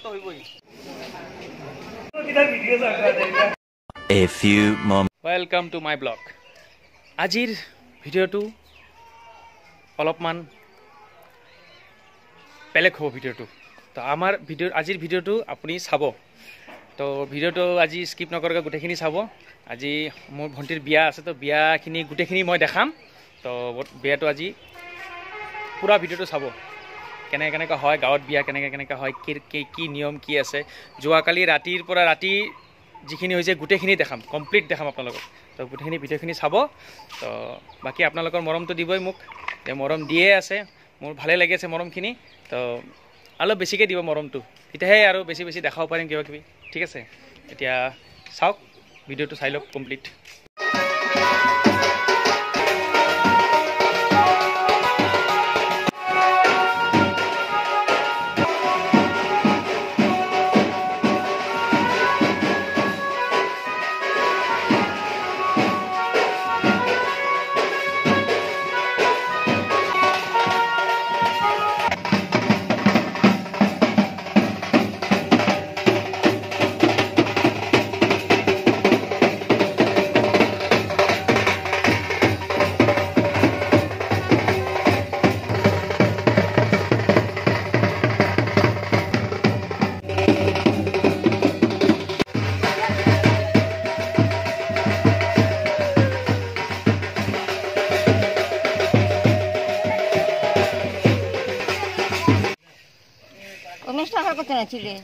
তো হইবই A few moments. Welcome to my blog. আজিৰ ভিডিঅ'টো অলপমান বেলেগ হ'ব ভিডিঅ'টো তো আমাৰ আজিৰ ভিডিঅ'টো আপুনি চাব তো ভিডিঅ'টো আজি স্কিপ নকৰাকৈ গোটেইখিনি চাব আজি মোৰ ভণ্টিৰ বিয়া আছে তো বিয়াখিনি গোটেইখিনি মই দেখাম তো বিয়াটো আজি পুৰা ভিডিঅ'টো চাব কেনেকৈ হয় গাঁৱত বিয়া কেনেকৈ হয় কি নিয়ম কি আছে যোৱাকালি ৰাতিৰ পৰা ৰাতি যিখিনি হৈছে গোটেইখিনি দেখাম কমপ্লিট দেখাম আপোনালোকক তো গোটেইখিনি ভিডিঅ'খিনি চাব তো বাকী আপোনালোকৰ মৰমটো দিবই মোক মৰম দিয়ে আছে মোৰ ভালে লাগি আছে মৰমখিনি তো অলপ বেছিকৈ দিব মৰমটো তেতিয়াহে আৰু বেছি বেছি দেখাব পাৰিম কিবা কিবি ঠিক আছে এতিয়া চাওক ভিডিঅ'টো চাই লওক কমপ্লিট অনুষ্ঠান করতে না ছিলে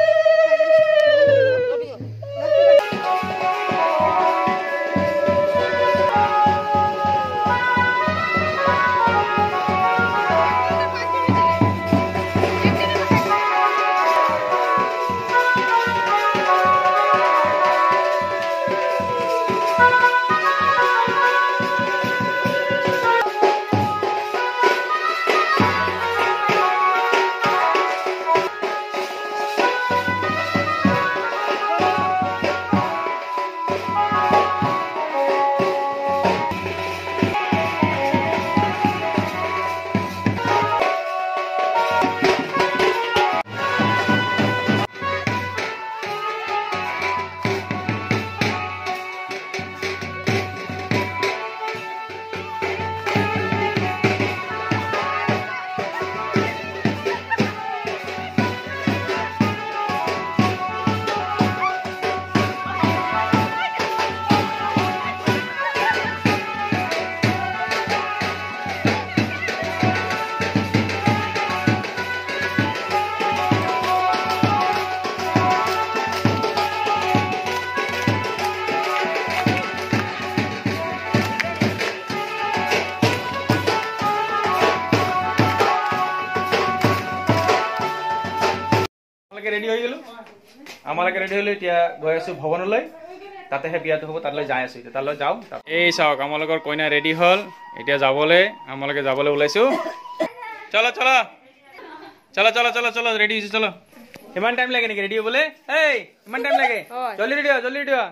ৰেডি হৈ গ'লো আমালোকে ৰেডি হ'লো এতিয়া গৈ আছোঁ ভৱনলৈ তাতেহে বিয়াটো হ'ব তালৈ যাই আছোঁ এতিয়া তালৈ যাওঁ এই চাওক আমালোকৰ কইনা ৰেডি হ'ল এতিয়া আমালোকে যাবলৈ ওলাইছোঁ চলো চলো চলো চলো চলো চলো ৰেডি হৈছোঁ চলো ইমান টাইম লাগে নেকি ৰেডি হ'বলৈ এই ইমান টাইম লাগে জলদি ৰেডি হোৱা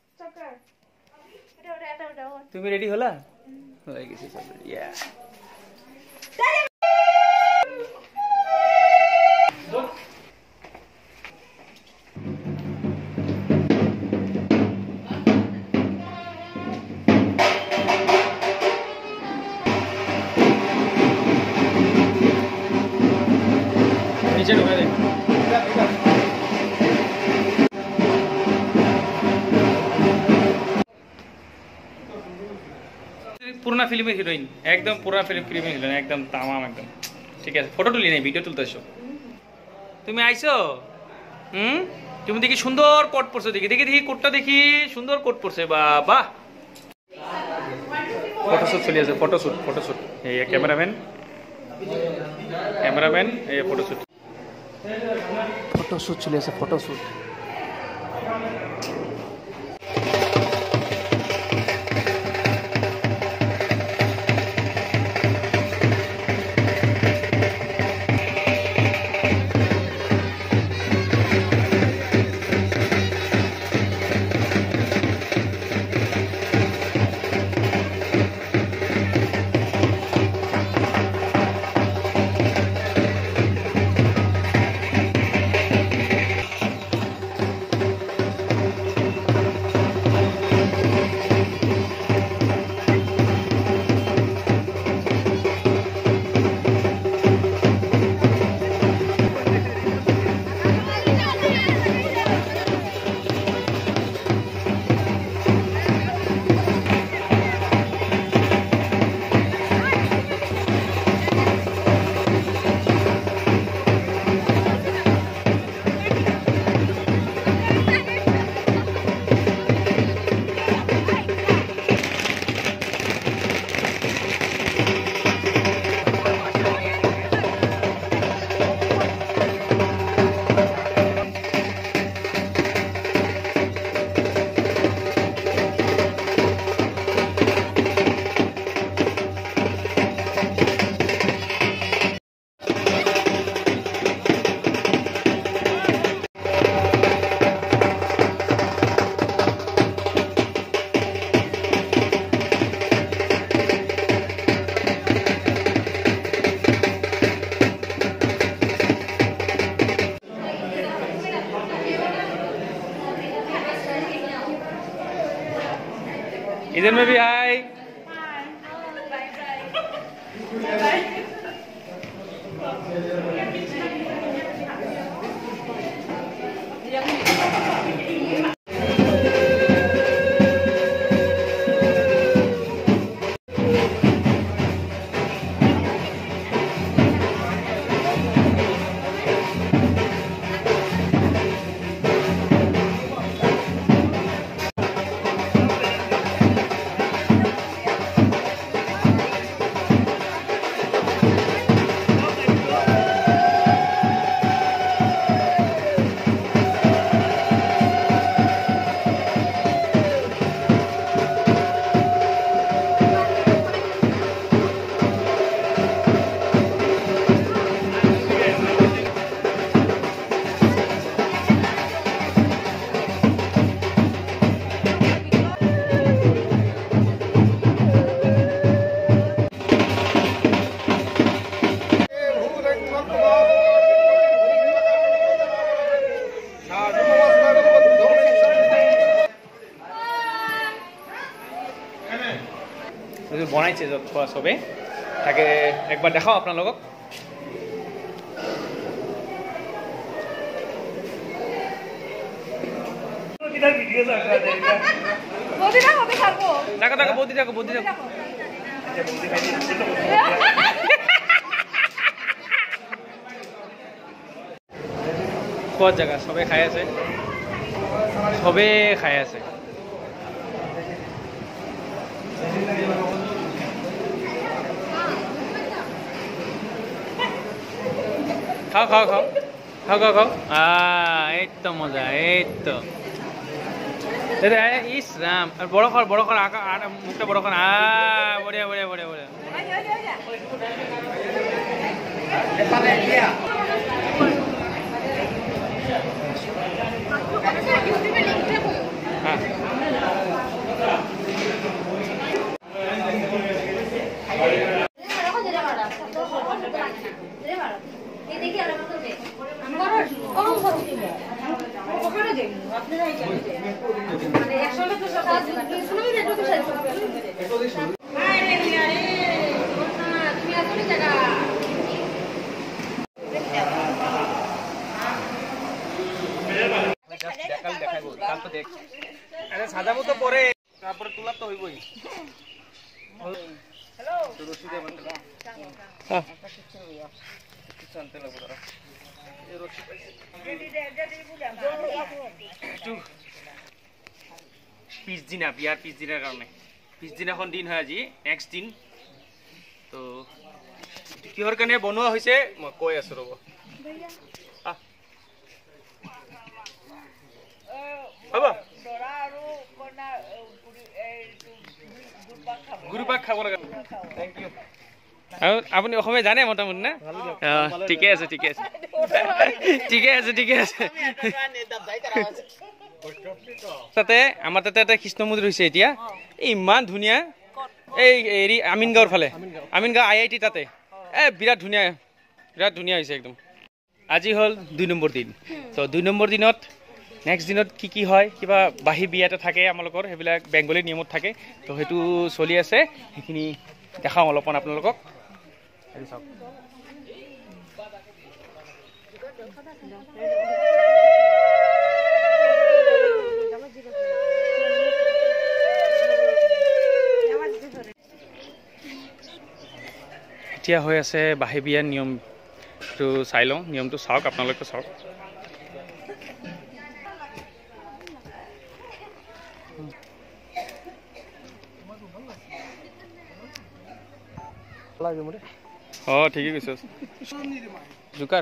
তুমি ৰেডি হ'লা হৈ গৈছে চব ৰেডি পুরোনা ফিল্মের হিরোইন একদম পুরোনা ফিল্মের হিরোইন একদম তামাম একদম ঠিক আছে ফটো তুলি নাই ভিডিও তুলতেছো তুমি আইছো তুমি দেখি সুন্দর কোট পরছো দেখি কোটটা দেখি সুন্দর কোট পরছে বাবা ফটোশুট চলি আছে ফটোশুট এই ক্যামেরাম্যান এই ফটোশুট চলি আছে ফটোশুট किधर में भी हाय বনাইছে য'ত খোৱা চবেই তাকে একবাৰ দেখাওঁ আপোনালোকক খোৱা জেগা চবেই খাই আছে খাও একদম মজা একদম ইস রাম বড় কর মুখটা বড় কর বড়িয়া সাজাবো তো পরে তারপরে তোলা তো হইবই হ্যালো পিছদিনা বিয়াৰ পিছদিনাৰ কাৰণে পিছদিনাখন দিন হয় আজি নেক্সট দিন তো কিহৰ কাৰণে বনোৱা হৈছে মই কৈ আছো ৰ'ব হ'ব গুৰুপাক খাব লাগে থেংক ইউ আৰু আপুনি অসমীয়া জানে মোটামুটি না ঠিকে আছে তাতে আমাৰ তাতে এটা কৃষ্ণ মন্দিৰ হৈছে এতিয়া ইমান ধুনীয়া এই হেৰি আমিনগাঁৱৰ ফালে আমিনগাঁও IIT তাতে বিৰাট ধুনীয়া হৈছে একদম আজি হ'ল 2 নম্বৰ দিন তো 2 নম্বৰ দিনত নেক্সট দিনত কি হয় কিবা বাহি বিয়া এটা থাকে আমালোকৰ সেইবিলাক বেংগলী নিয়মত থাকে তো সেইটো চলি আছে সেইখিনি দেখাওঁ অলপমান আপোনালোকক চাওক এতিয়া হৈ আছে বাহি বিয়াৰ নিয়মটো চাই লওঁ নিয়মটো চাওক আপোনালোকে চাওক ঠিকে কৈছে জোকাৰ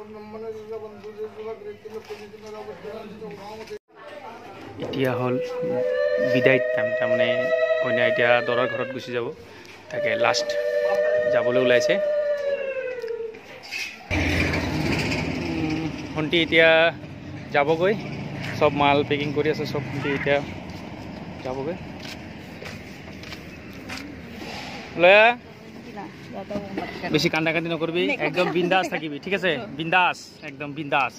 এতিয়া হ'ল বিদায় টাইম, তাৰমানে কইনা এতিয়া দৰাৰ ঘৰত গুচি যাব, তাকে লাষ্ট যাবলৈ ওলাইছে। ভণ্টি এতিয়া যাবগৈ, চব মাল পেকিং কৰি আছে, চব ভণ্টি এতিয়া যাবগৈ। লয়া বেছি কান্দা কান্দি নকৰিবি, একদম বিন্দাস থাকিবি, ঠিক আছে? বিন্দাস, একদম বিন্দাস।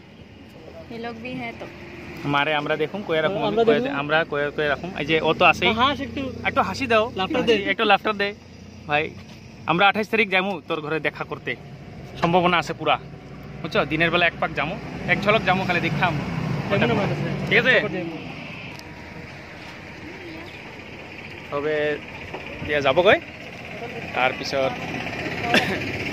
हमारे আমরা দেখুম কয়ে রাখুম, আমরা কয়ে রাখুম। এই যে ও তো আছেই, একটু হাসি দাও, একটু লাফটার দে ভাই। আমরা 28 তারিখ যামু তোর ঘরে দেখা করতে, সম্ভাবনা আছে পুরা, বুঝছো? দিনের বেলা এক পাক যামু, এক ঝলক যামু, খালি দেখাম, ঠিক আছে? তবে দিয়া যাবগৈ, তাৰপিছত